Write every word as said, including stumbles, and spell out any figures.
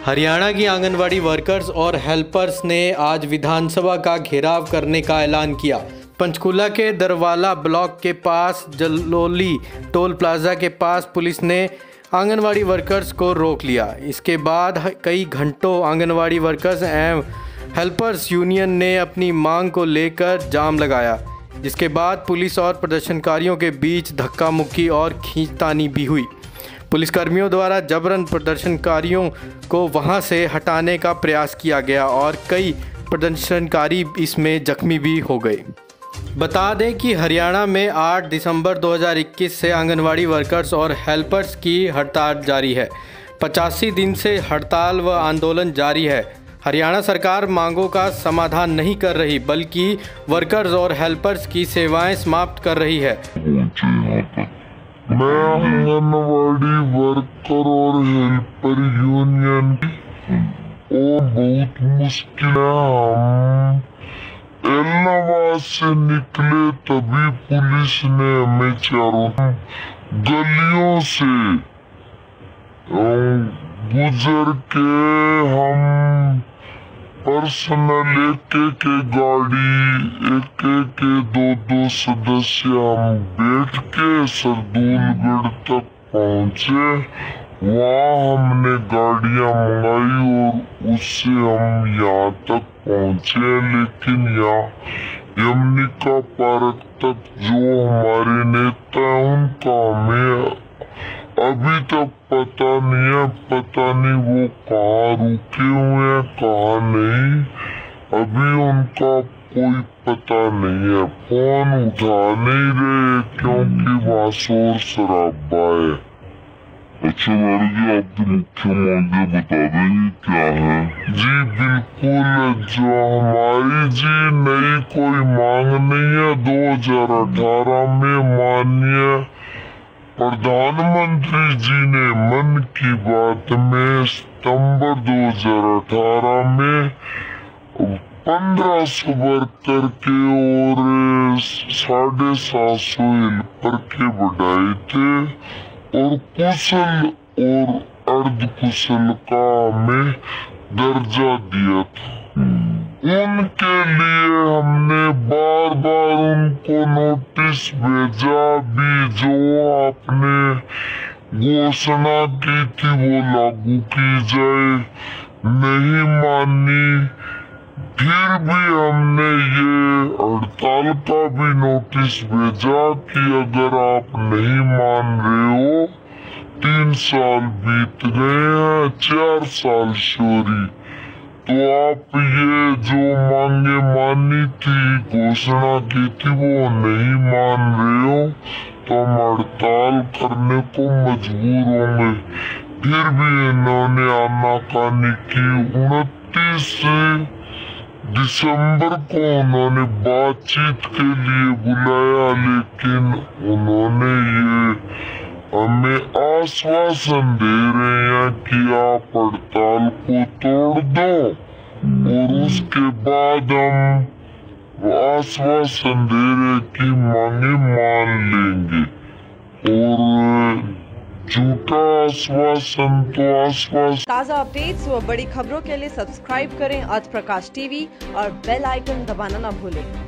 हरियाणा की आंगनवाड़ी वर्कर्स और हेल्पर्स ने आज विधानसभा का घेराव करने का ऐलान किया। पंचकूला के दरवाला ब्लॉक के पास जलोली टोल प्लाजा के पास पुलिस ने आंगनवाड़ी वर्कर्स को रोक लिया। इसके बाद कई घंटों आंगनवाड़ी वर्कर्स एवं हेल्पर्स यूनियन ने अपनी मांग को लेकर जाम लगाया, जिसके बाद पुलिस और प्रदर्शनकारियों के बीच धक्का मुक्की और खींचतानी भी हुई। पुलिसकर्मियों द्वारा जबरन प्रदर्शनकारियों को वहां से हटाने का प्रयास किया गया और कई प्रदर्शनकारी इसमें जख्मी भी हो गए। बता दें कि हरियाणा में आठ दिसंबर दो हज़ार इक्कीस से आंगनवाड़ी वर्कर्स और हेल्पर्स की हड़ताल जारी है। पचासी दिन से हड़ताल व आंदोलन जारी है। हरियाणा सरकार मांगों का समाधान नहीं कर रही, बल्कि वर्कर्स और हेल्पर्स की सेवाएं समाप्त कर रही है। मैं आंगनवाड़ी वर्कर और हेल्पर यूनियन और बहुत मुश्किल है। हम एलनाबाद से निकले तभी पुलिस ने हमें चारों गलियों से गुजर के हम पर्सनल एक एक गाड़ी एक एक दो दो सदस्य हम बैठ के सरदूलगढ़ तक पहुंचे। वहाँ हमने गाड़ियां मंगाई और उससे हम यहाँ तक पहुंचे, लेकिन यहाँ यमुनिका पार्क तक जो हमारे नेता हैं उनका हमें अभी तक पता नहीं है। पता नहीं वो कहाँ रुके हुए हैं, कहाँ नहीं, अभी उनका कोई पता नहीं है। फोन उठा नहीं रहे क्योंकि वहाँ शोर शराबा है। अच्छा मैडम जी, आपकी मुख्य मांगे बता देंगे क्या है? जी बिल्कुल, जो हमारी जी नई कोई मांग नहीं है। दो हज़ार अठारह में माननीय प्रधानमंत्री जी ने मन की बात में सितंबर दो हज़ार अठारह में पंद्रह सौ वर्कर के और साढ़े सात सौ हेल्पर के बढ़ाए थे और कुशल और अर्ध कुशल का हमें दर्जा दिया था। उनके लिए हमने बार बार उनको नोटिस भेजा भी, जो आपने घोषणा की थी वो लागू की जाए, नहीं मानी। फिर भी हमने ये हड़ताल का भी नोटिस भेजा कि अगर आप नहीं मान रहे हो, तीन साल बीत गए हैं, चार साल शोरी, तो आप ये जो मांगे मानी थी, घोषणा की थी, वो नहीं मान रहे हो, तो हम हड़ताल करने को मजबूर होंगे। फिर भी इन्होंने आनाकानी की। उनतीस दिसंबर को उन्होंने बातचीत के लिए बुलाया, लेकिन उन्होंने ये हमें आश्वासन दे रहे हैं कि आप हड़ताल को तोड़ दो और उसके बाद हम आश्वासन दे रहे कि मांगे मान लेंगे। और झूठा आश्वासन तो आश्वासन। ताज़ा अपडेट्स व बड़ी खबरों के लिए सब्सक्राइब करें आज प्रकाश टीवी और बेल आइकन दबाना न भूलें।